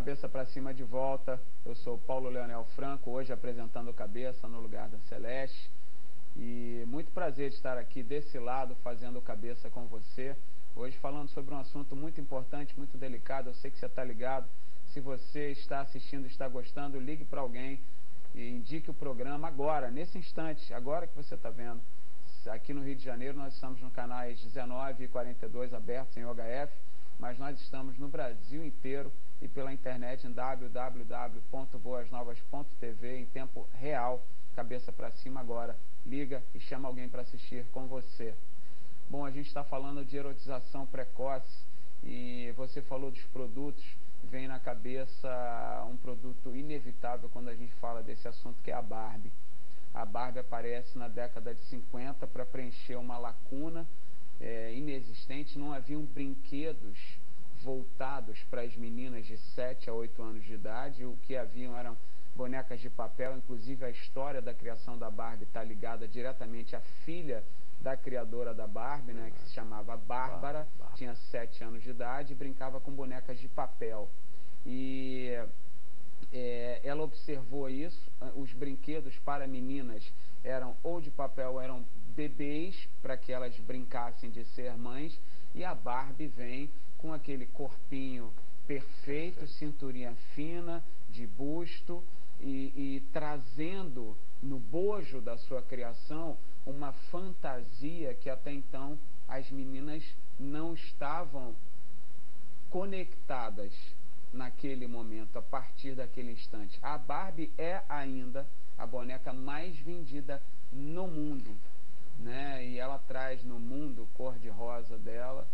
Cabeça para Cima de volta. Eu sou o Paulo Leonel Franco, hoje apresentando o Cabeça no lugar da Celeste. E muito prazer de estar aqui desse lado, fazendo o Cabeça com você. Hoje falando sobre um assunto muito importante, muito delicado. Eu sei que você está ligado. Se você está assistindo, está gostando, ligue para alguém e indique o programa agora, nesse instante, agora que você está vendo. Aqui no Rio de Janeiro nós estamos no canais 19 e 42 abertos em OHF, mas nós estamos no Brasil inteiro e pela internet em www.boasnovas.tv em tempo real. Cabeça para cima agora, liga e chama alguém para assistir com você. Bom, a gente está falando de erotização precoce e você falou dos produtos, vem na cabeça um produto inevitável quando a gente fala desse assunto, que é a Barbie. A Barbie aparece na década de 50 para preencher uma lacuna inexistente. Não haviam brinquedos voltados para as meninas de 7 a 8 anos de idade. O que haviam eram bonecas de papel. Inclusive a história da criação da Barbie está ligada diretamente à filha da criadora da Barbie, né, que se chamava Bárbara, tinha 7 anos de idade e brincava com bonecas de papel. E ela observou isso. Os brinquedos para meninas eram ou de papel ou eram bebês, para que elas brincassem de ser mães, e a Barbie vem com aquele corpinho perfeito, cinturinha fina, de busto, e trazendo no bojo da sua criação uma fantasia que até então as meninas não estavam conectadas naquele momento, a partir daquele instante. A Barbie é ainda a boneca mais vendida no mundo, né? E ela traz no mundo cor-de-rosa dela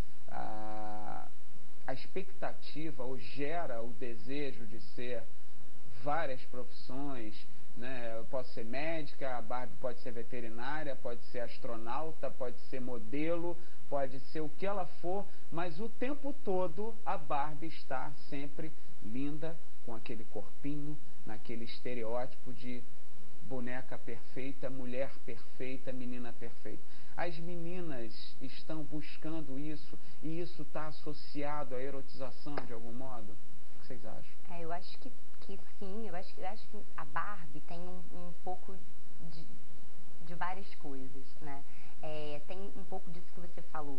a expectativa, ou gera o desejo de ser várias profissões, né? Eu posso ser médica, a Barbie pode ser veterinária, pode ser astronauta, pode ser modelo, pode ser o que ela for, mas o tempo todo a Barbie está sempre linda, com aquele corpinho, naquele estereótipo de boneca perfeita, mulher perfeita, menina perfeita. As meninas estão buscando isso, e isso está associado à erotização de algum modo? O que vocês acham? Eu acho que sim. Eu acho que a Barbie tem um pouco de várias coisas, né? Tem um pouco disso que você falou,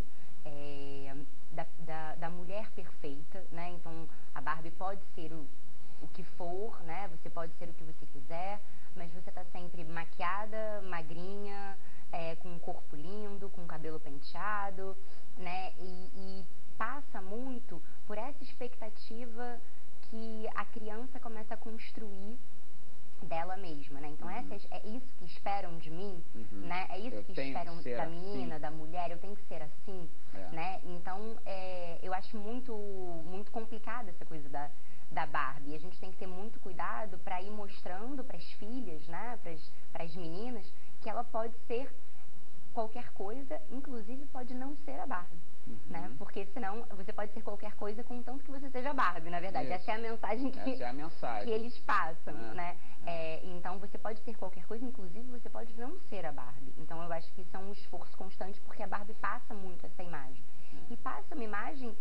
da mulher perfeita, né? Então a Barbie pode ser o que for, né? Você pode ser o que você quiser, mas você está sempre maquiada, magrinha, com um corpo lindo, com o cabelo penteado, né? E passa muito por essa expectativa que a criança começa a construir dela mesma, né? Então é isso que esperam de mim, né? É isso que esperam da menina, da mulher, eu tenho que ser assim, né? Então eu acho muito, muito complicada essa coisa da Barbie. E a gente tem que ter muito cuidado para ir mostrando para as filhas, né? Para as meninas, que ela pode ser qualquer coisa, inclusive pode não ser a Barbie. Né? Porque senão você pode ser qualquer coisa contanto que você seja Barbie, na verdade. Essa é a mensagem que eles passam, né? Então você pode ser qualquer coisa, inclusive você pode não ser a Barbie. Então eu acho que isso é um esforço constante, porque a Barbie passa muito essa imagem. E passa uma imagem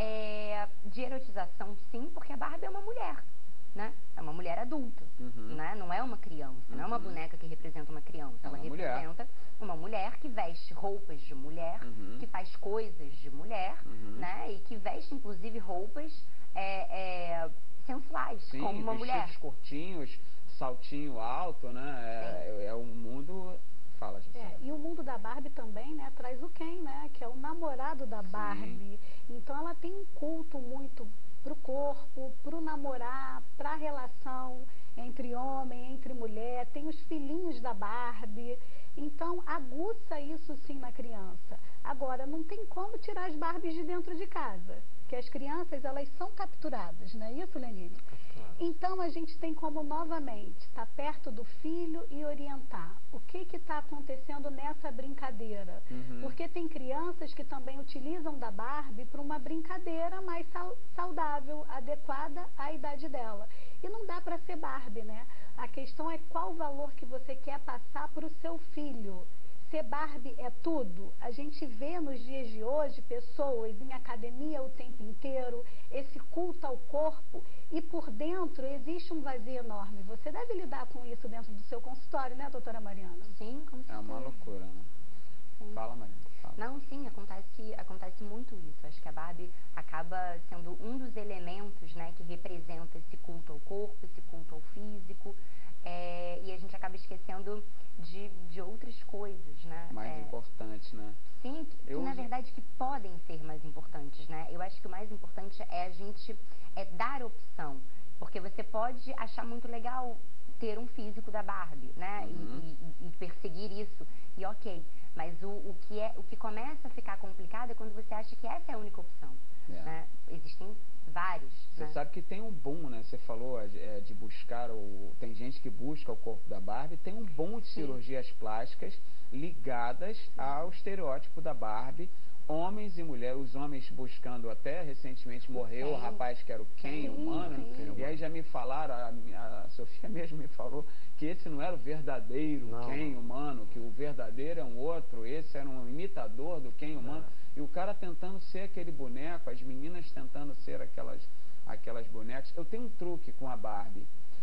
de erotização, sim, porque a Barbie é uma mulher, né? É uma mulher adulta, né? Não é uma criança, não é uma boneca que representa uma criança. Ela representa uma mulher que veste roupas de mulher, que faz coisas de mulher, né? E que veste, inclusive, roupas sensuais, sim, como uma mulher. Vestidos curtinhos, saltinho alto, né? É um mundo... Fala, gente. E o mundo da Barbie também, né, traz o Ken, né, que é o namorado da Barbie. Então ela tem um culto muito pro corpo, pro namorar, pra relação entre homem, entre mulher. Tem os filhinhos da Barbie. Então aguça isso sim na criança. Agora, não tem como tirar as Barbies de dentro de casa, que as crianças, elas são capturadas, não é isso, Lenine? Então a gente tem como novamente estar perto do filho e orientar o que está acontecendo nessa brincadeira. Porque tem crianças que também utilizam da Barbie para uma brincadeira mais saudável, adequada à idade dela. E não dá para ser Barbie, né? A questão é qual o valor que você quer passar para o seu filho. ser Barbie é tudo. A gente vê nos dias de hoje pessoas em academia o tempo inteiro, esse culto ao corpo, e por dentro existe um vazio enorme. Você deve lidar com isso dentro do seu consultório, né, doutora Mariana? Sim, com certeza. É uma loucura, né? Sim. Fala, Mariana. Fala. Não, sim, acontece muito isso. Acho que a Barbie acaba sendo um dos elementos, né, que representa esse culto ao corpo, esse culto ao físico, e a gente acaba esquecendo de outras coisas, né? Mais importante, né? Sim, que na verdade que podem ser mais importantes, né? Eu acho que o mais importante é a gente dar opção, porque você pode achar muito legal ter um físico da Barbie, né? E perseguir isso, e ok. Mas o que começa a ficar complicado é quando você acha que essa é a única opção, né? Existem vários. Você sabe que tem um boom, né? Você falou de buscar, tem gente que busca o corpo da Barbie, tem um boom de cirurgias plásticas ligadas ao estereótipo da Barbie. Homens e mulheres, os homens buscando, até recentemente morreu o rapaz que era o Ken humano, e aí já me falaram, a Sofia mesmo me falou, que esse não era o verdadeiro Ken humano, que o verdadeiro é um outro, esse era um imitador do Ken humano, e o cara tentando ser aquele boneco, as meninas tentando ser aquelas bonecas. Eu tenho um truque com a Barbie,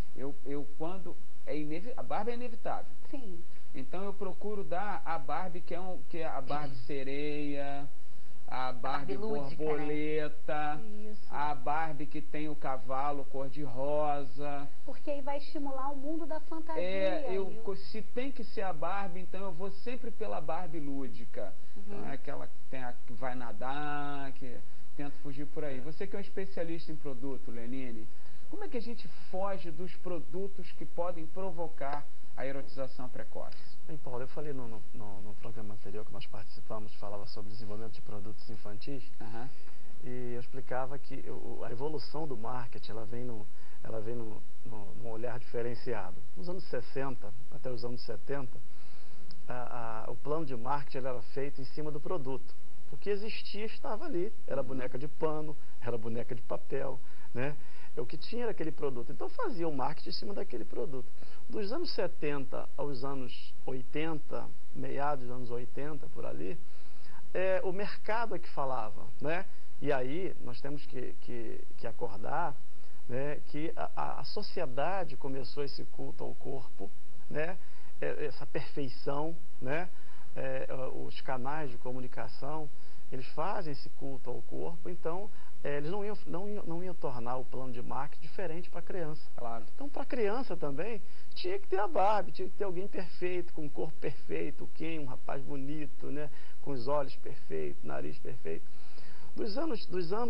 a Barbie é inevitável. Sim. Então eu procuro dar a Barbie que é a Barbie sereia, a Barbie borboleta, né? A Barbie que tem o cavalo cor-de-rosa. Porque aí vai estimular o mundo da fantasia. Se tem que ser a Barbie, então eu vou sempre pela Barbie lúdica. Então é aquela que vai nadar, que tenta fugir por aí. Você que é um especialista em produto, Lenine, como é que a gente foge dos produtos que podem provocar a erotização precoce? Bem, Paulo, eu falei no programa anterior que nós participamos, falava sobre desenvolvimento de produtos infantis, e eu explicava que a evolução do marketing, ela vem num olhar diferenciado. Nos anos 60 até os anos 70, o plano de marketing era feito em cima do produto. O que existia estava ali, era boneca de pano, era boneca de papel, né? O que tinha era aquele produto. Então fazia o marketing em cima daquele produto. Dos anos 70 aos anos 80, meados dos anos 80, por ali, o mercado é que falava, né? E aí nós temos que acordar, né, que a sociedade começou esse culto ao corpo, né? Essa perfeição, né? Os canais de comunicação, eles fazem esse culto ao corpo, então eles não iam tornar o plano de marketing diferente para a criança. Claro. Então, para a criança também, tinha que ter a Barbie, tinha que ter alguém perfeito, com um corpo perfeito, o Ken, um rapaz bonito, né, com os olhos perfeitos, nariz perfeito. Dos anos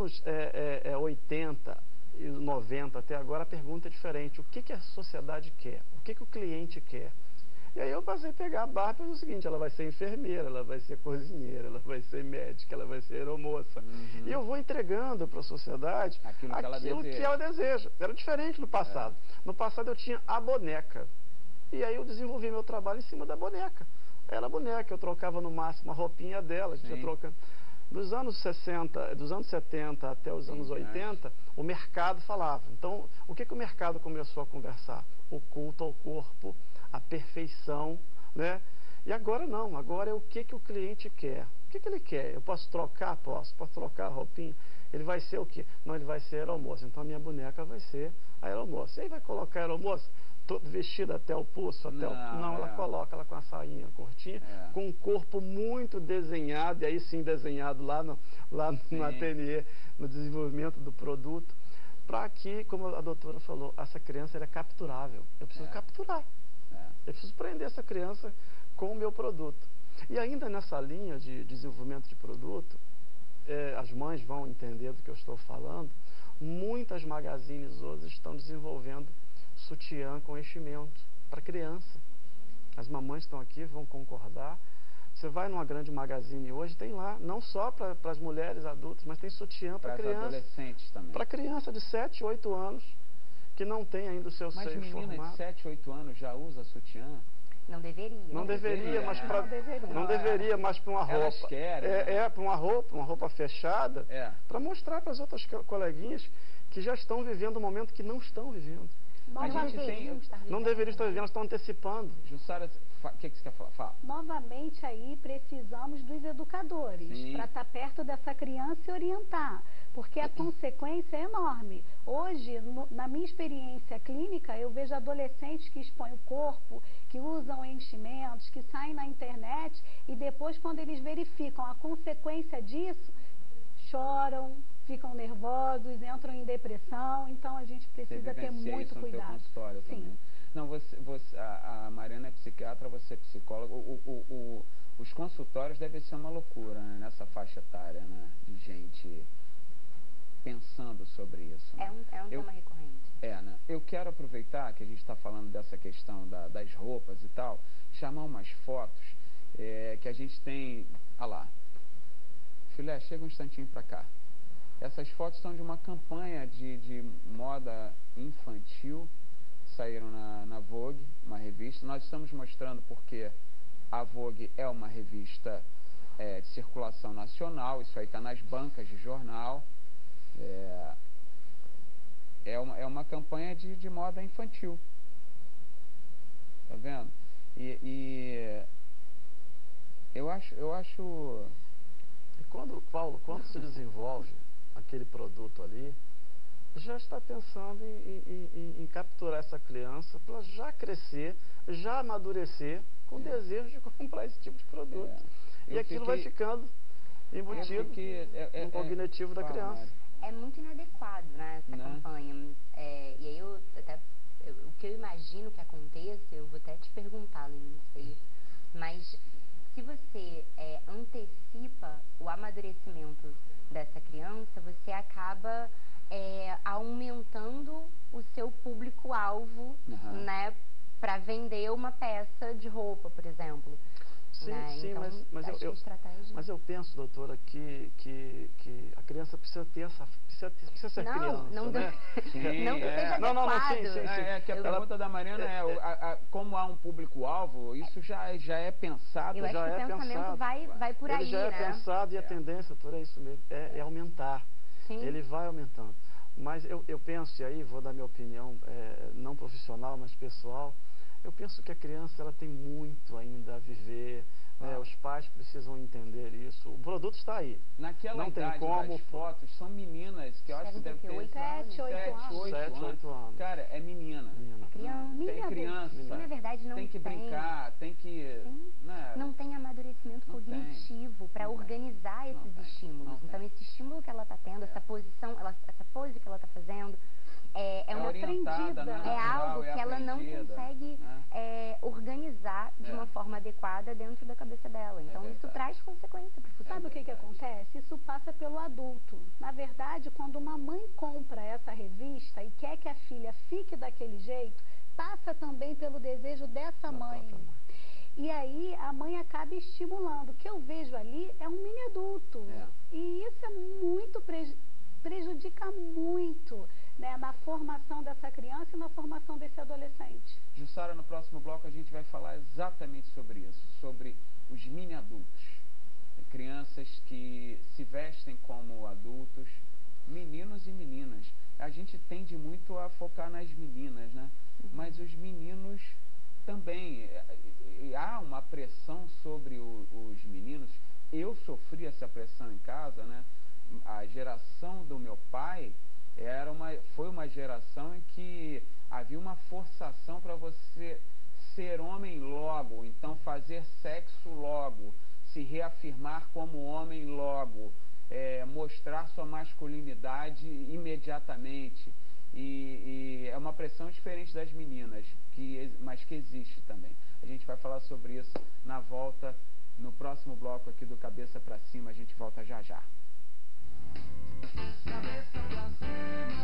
80 e 90 até agora, a pergunta é diferente. O que a sociedade quer? O que o cliente quer? E aí eu passei a pegar a Barbie e o seguinte, ela vai ser enfermeira, ela vai ser cozinheira, ela vai ser médica, ela vai ser aeromoça. E eu vou entregando para a sociedade aquilo que ela deseja. Era diferente no passado. No passado eu tinha a boneca. E aí eu desenvolvi meu trabalho em cima da boneca. Era a boneca, eu trocava no máximo a roupinha dela, a gente ia trocando. Dos anos 70 até os anos 80, o mercado falava. Então, o que o mercado começou a conversar? O culto ao corpo, a perfeição, né? E agora não, agora é o que o cliente quer. O que ele quer? Eu posso trocar? Posso trocar a roupinha? Ele vai ser o quê? Não, ele vai ser aeromoça. Então a minha boneca vai ser a aeromoça. E aí vai colocar a aeromoça todo vestida até o pulso, ela coloca ela com a sainha curtinha, com um corpo muito desenhado, e aí sim desenhado lá no ateliê, no desenvolvimento do produto, para que, como a doutora falou, essa criança é capturável. Eu preciso capturar. Eu preciso prender essa criança com o meu produto. E ainda nessa linha de desenvolvimento de produto, as mães vão entender do que eu estou falando, muitas magazines hoje estão desenvolvendo sutiã com enchimento para criança. As mamães estão aqui, vão concordar. Você vai numa grande magazine hoje, tem lá, não só para as mulheres adultas, mas tem sutiã para criança. Para adolescentes também. Para criança de 7, 8 anos, que não tem ainda o seu seio formado. Mas menina de 7, 8 anos já usa sutiã? Não deveria. Não deveria, mas para uma roupa. Elas querem. Para uma roupa fechada, para mostrar para as outras coleguinhas que já estão vivendo um momento que não estão vivendo. Não deveriam estar vivendo, elas estão antecipando. Jussara, O que você quer falar? Fala. Novamente aí precisamos dos educadores para estar perto dessa criança e orientar, porque a consequência é enorme. Hoje, na minha experiência clínica, eu vejo adolescentes que expõem o corpo, que usam enchimentos, que saem na internet e depois, quando eles verificam a consequência disso, choram, ficam nervosos, entram em depressão. Então a gente precisa ter muito cuidado. Sim. Não, a Mariana é psiquiatra, você é psicóloga. Os consultórios devem ser uma loucura, né? Nessa faixa etária, né? De gente pensando sobre isso. Né? É um tema recorrente. Né? Eu quero aproveitar que a gente está falando dessa questão das roupas e tal, chamar umas fotos que a gente tem. Ah lá. Filé, chega um instantinho para cá. Essas fotos são de uma campanha de moda infantil, saíram na Vogue, uma revista. Nós estamos mostrando porque a Vogue é uma revista de circulação nacional, isso aí está nas bancas de jornal. É uma campanha de moda infantil. Tá vendo? E eu acho... E Paulo, quando se desenvolve aquele produto ali, já está pensando em capturar essa criança para já crescer, já amadurecer com desejo de comprar esse tipo de produto. E aquilo vai ficando embutido no cognitivo da criança. É muito inadequado, né, essa campanha. E aí o que eu imagino que aconteça, eu vou até te perguntar, Lili, não sei, mas se você antecipa o amadurecimento dessa criança, você acaba aumentando o seu público-alvo, né, para vender uma peça de roupa, por exemplo. Sim, né? sim, então, mas eu penso, doutora, que a criança precisa ter precisa ser criança, não, né? Não que seja adequado. Sim. Que a pergunta da Mariana como há um público-alvo, isso já é pensado. Eu acho que o pensamento vai por aí, ele já é pensado e a tendência, doutora, é isso mesmo, é aumentar. Sim. Ele vai aumentando. Mas eu penso, e aí vou dar minha opinião, não profissional, mas pessoal, eu penso que a criança ela tem muito ainda a viver, os pais precisam entender isso. O produto está aí. Naquela não idade tem como das fotos, são meninas que eu acho que devem ter 7, 8 anos. Cara, é menina. Tem criança. E na verdade não tem que brincar, tem que... Né? Não tem amadurecimento cognitivo para organizar esses estímulos. Então esse estímulo que ela está tendo, essa posição, essa pose que ela está fazendo, é uma orientada, é algo que ela não consegue organizar de uma forma adequada dentro da cabeça dela. Então isso traz consequência para o futuro. Sabe o que acontece? Isso passa pelo adulto. Na verdade, quando uma mãe compra essa revista e quer que a filha fique daquele jeito, passa também pelo desejo dessa mãe. E aí a mãe acaba estimulando. O que eu vejo ali é um mini adulto. E isso é muito prejudica muito, né, na formação dessa criança e na formação desse adolescente. Jussara, no próximo bloco a gente vai falar exatamente sobre isso, sobre os mini adultos. Crianças que se vestem como adultos, meninos e meninas. A gente tende muito a focar nas meninas, né? Mas os meninos também. Há uma pressão sobre os meninos. Eu sofri essa pressão em casa, né? A geração do meu pai foi uma geração em que havia uma forçação para você ser homem logo, então fazer sexo logo, se reafirmar como homem logo, mostrar sua masculinidade imediatamente. E é uma pressão diferente das meninas, mas que existe também. A gente vai falar sobre isso na volta, no próximo bloco aqui do Cabeça pra Cima. A gente volta já já. Cabeça pra cima.